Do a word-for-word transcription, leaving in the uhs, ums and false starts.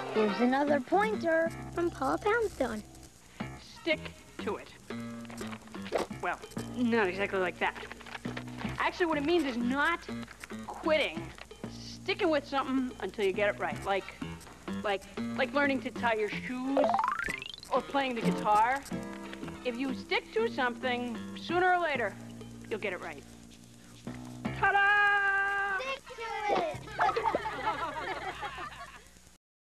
Here's another pointer from Paula Poundstone. Stick to it. Well, not exactly like that. Actually, what it means is not quitting. Sticking with something until you get it right. Like, like, like learning to tie your shoes or playing the guitar. If you stick to something, sooner or later, you'll get it right. Ta-da!